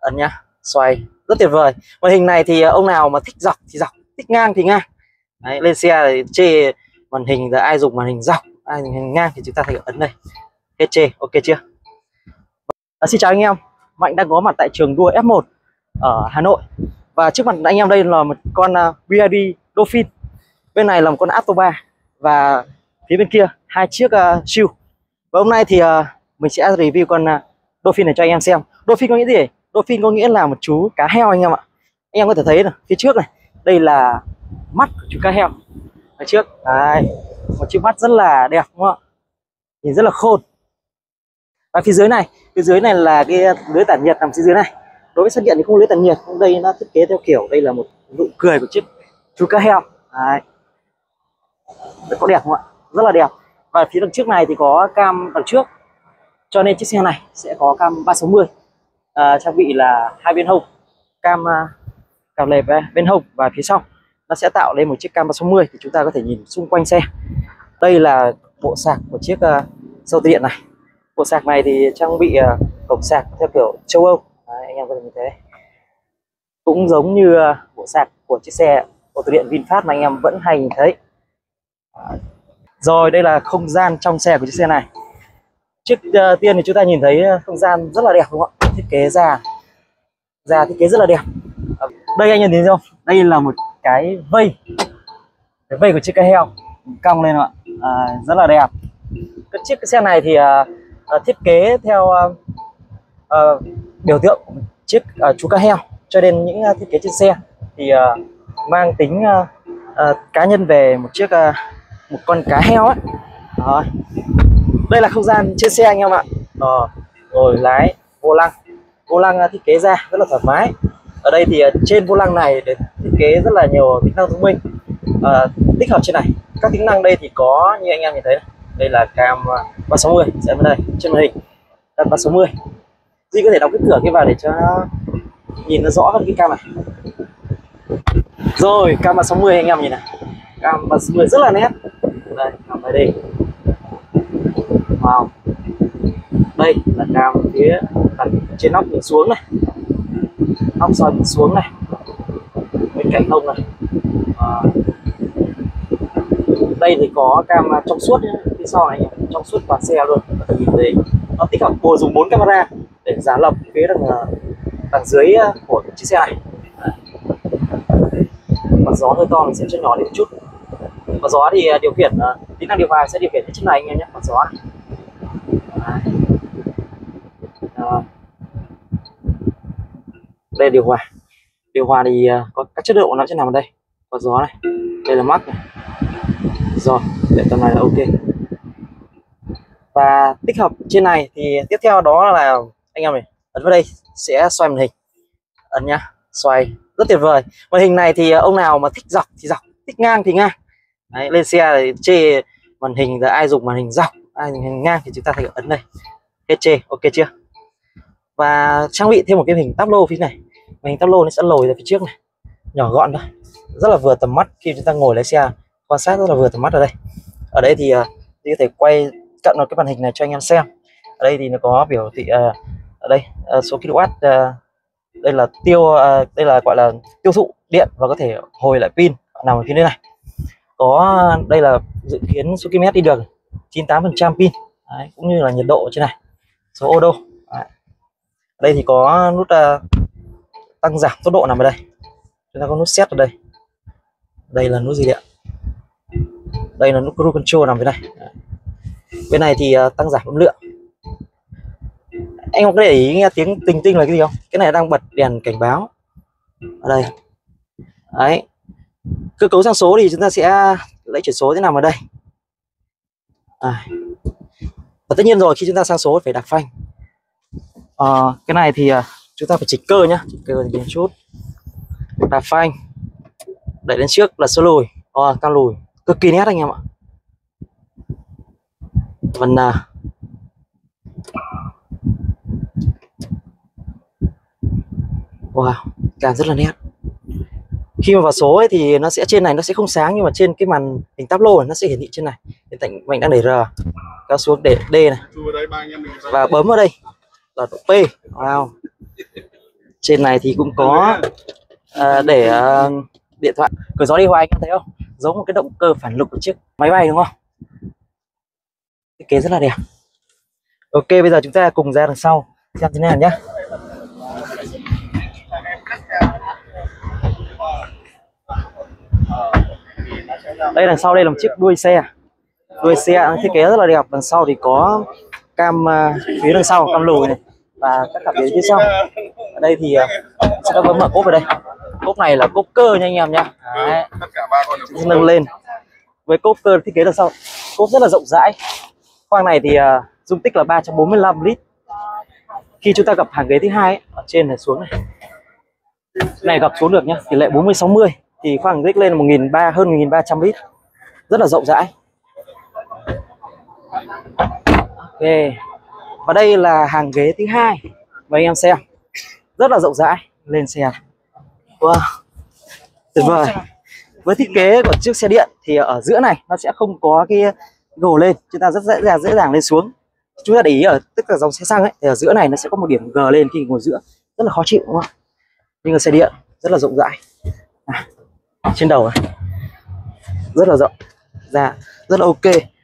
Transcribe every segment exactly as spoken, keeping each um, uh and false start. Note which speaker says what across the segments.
Speaker 1: ấn nhá, xoay rất tuyệt vời. Màn hình này thì ông nào mà thích dọc thì dọc, thích ngang thì ngang. Đấy, lên xe thì chê màn hình là ai dùng màn hình dọc, ai dùng màn hình ngang thì chúng ta phải ấn đây. Hết chê, ok chưa? À, xin chào anh em, Mạnh đang có mặt tại trường đua F một ở Hà Nội. Và trước mặt anh em đây là một con uh, bê i đê Dolphin. Bên này là một con Aptoba. Và phía bên kia hai chiếc uh, Shield. Và hôm nay thì uh, mình sẽ review con uh, Dolphin này cho anh em xem. Dolphin có nghĩa gì? Dolphin có nghĩa là một chú cá heo anh em ạ. Anh em có thể thấy này, phía trước này, đây là mắt của chú cá heo. Ở trước, đấy, một chiếc mắt rất là đẹp đúng không ạ? Nhìn rất là khôn. Và phía dưới này, phía dưới này là cái lưới tản nhiệt nằm phía dưới này. Đối với xe điện thì không lưới tản nhiệt, đây nó thiết kế theo kiểu đây là một nụ cười của chiếc chú cá heo. Đấy. Có đẹp không ạ? Rất là đẹp. Và phía đằng trước này thì có cam đằng trước, cho nên chiếc xe này sẽ có cam ba sáu mươi, à, trang bị là hai bên hông, cam cam lề bên hông và phía sau nó sẽ tạo lên một chiếc cam ba sáu mươi. Thì chúng ta có thể nhìn xung quanh xe. Đây là bộ sạc của chiếc uh, xe điện này. Bộ sạc này thì trang bị uh, cổng sạc theo kiểu châu Âu. Đấy, anh em có thể nhìn thấy, cũng giống như uh, bộ sạc của chiếc xe ô tô điện VinFast mà anh em vẫn hay nhìn thấy. Đấy. Rồi đây là không gian trong xe của chiếc xe này. Trước uh, tiên thì chúng ta nhìn thấy không gian rất là đẹp đúng không ạ? Thiết kế ra ra thiết kế rất là đẹp. À, đây anh nhìn thấy không? Đây là một cái vây, cái vây của chiếc cá heo cong lên ạ, à, rất là đẹp. Cái chiếc cái xe này thì uh, uh, thiết kế theo uh, uh, biểu tượng của chiếc uh, chú cá heo, cho nên những uh, thiết kế trên xe thì uh, mang tính uh, uh, cá nhân về một chiếc uh, một con cá heo ấy. Đó. Đây là không gian trên xe anh em ạ. Đó. Rồi lái, vô lăng, vô lăng uh, thiết kế ra rất là thoải mái. Ở đây thì uh, trên vô lăng này để thiết kế rất là nhiều tính năng thông minh uh, tích hợp trên này. Các tính năng đây thì có như anh em nhìn thấy này. Đây là cam ba sáu mươi sẽ bên đây trên màn hình, cam ba sáu mươi. Duy có thể đóng cái cửa kia vào để cho nó nhìn nó rõ hơn cái cam này. Rồi cam ba sáu mươi anh em nhìn này, cam ba sáu mươi rất là nét. Đây cam ở đây, wow. Đây là cam phía đặt trên nóc nhìn xuống này, nóc soi nhìn xuống này, bên cạnh hông này. À, đây thì có cam trong suốt nhé. Phía sau này trong suốt toàn xe luôn, có thể nhìn thấy nó tích hợp bộ dùng bốn camera để giả lập phía đằng đằng dưới của chiếc xe này. Và gió hơi to mình sẽ cho nhỏ đi một chút. Và gió thì điều khiển tính năng điều hòa sẽ điều khiển chiếc này anh em nhé, còn gió này. Đó. Đây là điều hòa. Điều hòa thì có các chất độ nó sẽ nằm ở đây. Có gió này, đây là mắc này. Rồi, để tầm này là ok. Và tích hợp trên này thì tiếp theo đó là anh em này ấn vào đây sẽ xoay màn hình. Ấn nhá, xoay rất tuyệt vời. Màn hình này thì ông nào mà thích dọc thì dọc, thích ngang thì ngang. Đấy, lên xe thì chê màn hình là ai dùng màn hình dọc, ai dùng màn hình ngang thì chúng ta phải ấn đây. Hết chê, ok chưa? Và trang bị thêm một cái hình táp lô phía này. Màn hình táp lô nó sẽ lồi ra phía trước này, nhỏ gọn thôi, rất là vừa tầm mắt khi chúng ta ngồi lái xe quan sát, rất là vừa tầm mắt. Ở đây ở đây thì uh, thì có thể quay cận vào cái màn hình này cho anh em xem. Ở đây thì nó có biểu thị uh, ở đây uh, số kW, uh, đây là tiêu uh, đây là gọi là tiêu thụ điện và có thể hồi lại pin nằm ở phía dưới này. Có đây là dự kiến số km đi được chín mươi tám phần trăm pin. Đấy, cũng như là nhiệt độ trên này, số ô đô. Đấy. Ở đây thì có nút uh, tăng giảm tốc độ nằm ở đây. Chúng ta có nút set ở đây. Đây là nút gì đấy ạ? Đây là nút cruise control nằm bên này. Đấy. Bên này thì uh, tăng giảm âm lượng. Anh có để ý nghe tiếng tinh tinh là cái gì không? Cái này đang bật đèn cảnh báo ở đây. Đấy. Cơ cấu sang số thì chúng ta sẽ lấy chuyển số thế nằm ở đây. À. Và tất nhiên rồi, khi chúng ta sang số phải đạp phanh. À, cái này thì uh, chúng ta phải chỉnh cơ nhá, chỉnh cơ thì một chút. Đạp phanh, đẩy lên trước là số lùi, à, cao lùi, cực kỳ nét anh em ạ. Vân uh, wow, càng rất là nét. Khi mà vào số ấy thì nó sẽ trên này nó sẽ không sáng, nhưng mà trên cái màn hình táp lô này nó sẽ hiển thị trên này. Hiện tại mình đang để R, kéo xuống để D này, và bấm vào đây là độ P. Wow, Trên này thì cũng có uh, để uh, điện thoại. Cửa gió đi hoài, anh em thấy không? Giống một cái động cơ phản lực của chiếc máy bay đúng không? Thiết kế rất là đẹp. Ok, bây giờ chúng ta cùng ra đằng sau xem thế nào nhé. Đây đằng sau đây là một chiếc đuôi xe. Đuôi xe thiết kế rất là đẹp. Đằng sau thì có cam uh, phía đằng sau, cam lùi này và các cảm biến phía sau. Ở đây thì uh, sẽ có bấm mở cốp vào đây. Cốp này là cốp cơ nha anh em nhá. Đấy. Nâng lên với cốp cơ thiết kế đằng sau. Cốp rất là rộng rãi. Khoang này thì uh, dung tích là ba trăm bốn mươi lăm lít. Khi chúng ta gặp hàng ghế thứ hai ấy, ở trên này xuống này, này gặp xuống được nhá, tỷ lệ bốn mươi sáu mươi thì khoang tích lên là một nghìn ba trăm hơn một nghìn ba trăm lít, rất là rộng rãi. Ok, và đây là hàng ghế thứ hai và anh em xem rất là rộng rãi. Lên xe, wow, tuyệt vời. Với thiết kế của chiếc xe điện thì ở giữa này nó sẽ không có cái gồ lên, chúng ta rất dễ dàng dễ dàng lên xuống. Chúng ta để ý ở tất cả dòng xe xăng ấy thì ở giữa này nó sẽ có một điểm G lên khi ngồi giữa, rất là khó chịu đúng không? Nhưng ở xe điện rất là rộng rãi. À, trên đầu này rất là rộng, ra rất là ok.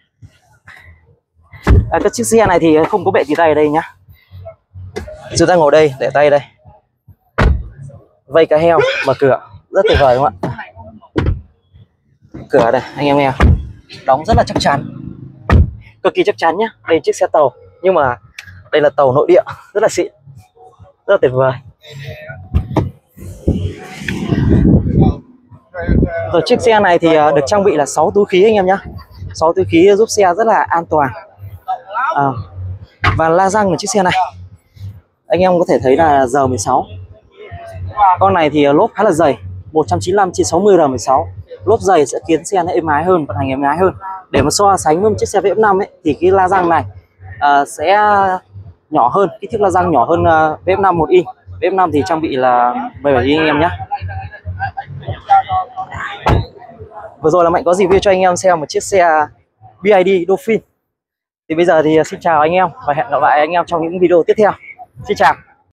Speaker 1: À, các chiếc xe này thì không có bệ tì tay ở đây nhá. Chúng ta ngồi đây để tay đây, vây cá heo, mở cửa rất tuyệt vời đúng không ạ? Cửa đây anh em nghe, đóng rất là chắc chắn, cực kỳ chắc chắn nhá. Đây là chiếc xe tàu nhưng mà đây là tàu nội địa, rất là xịn, rất là tuyệt vời. Rồi chiếc xe này thì được trang bị là sáu túi khí anh em nhá. sáu túi khí giúp xe rất là an toàn. À, và la răng của chiếc xe này anh em có thể thấy là R mười sáu. Con này thì lốp khá là dày, một trăm chín mươi lăm trên sáu mươi R mười sáu. Lốp dày sẽ khiến xe nó êm ái hơn, vận hành êm ái hơn. Để mà so sánh với một chiếc xe vê ép năm ấy thì cái la răng này uh, sẽ nhỏ hơn, kích thước la răng nhỏ hơn uh, vê ép năm một inch. vê ép năm thì trang bị là mười bảy inch anh em nhé. Vừa rồi là Mạnh có review cho anh em xem một chiếc xe bê i đê Dolphin. Thì bây giờ thì xin chào anh em và hẹn gặp lại anh em trong những video tiếp theo. Xin chào.